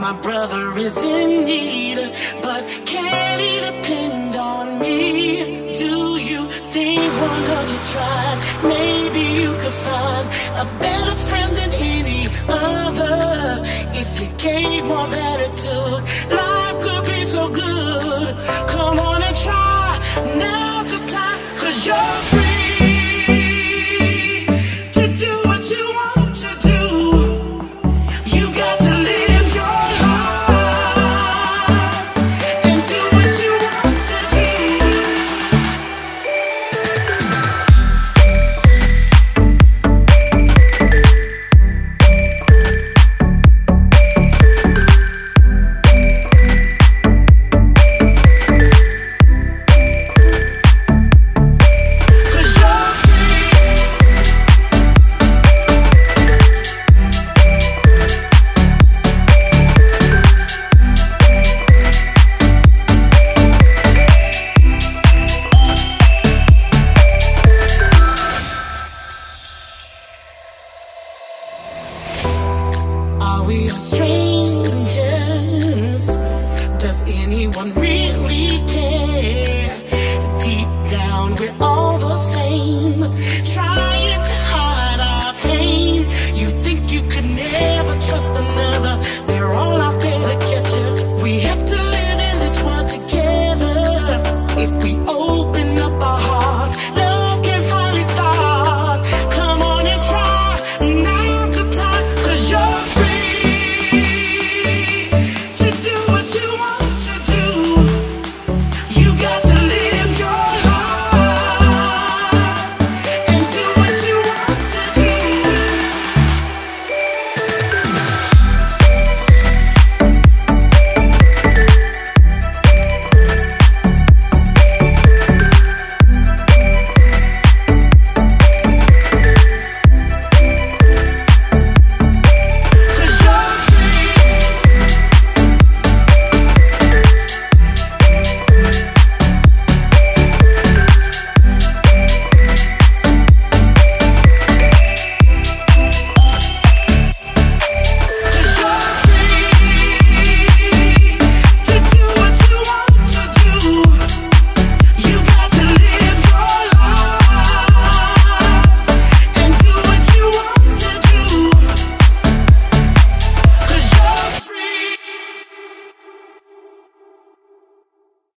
my brother is in need, but can he depend on me? Do you think one of you tried? Maybe you could find a better friend than any other. If you gave more than it took, life could be so good. Come on and try, now's the time, 'cause you're free. Are we strangers?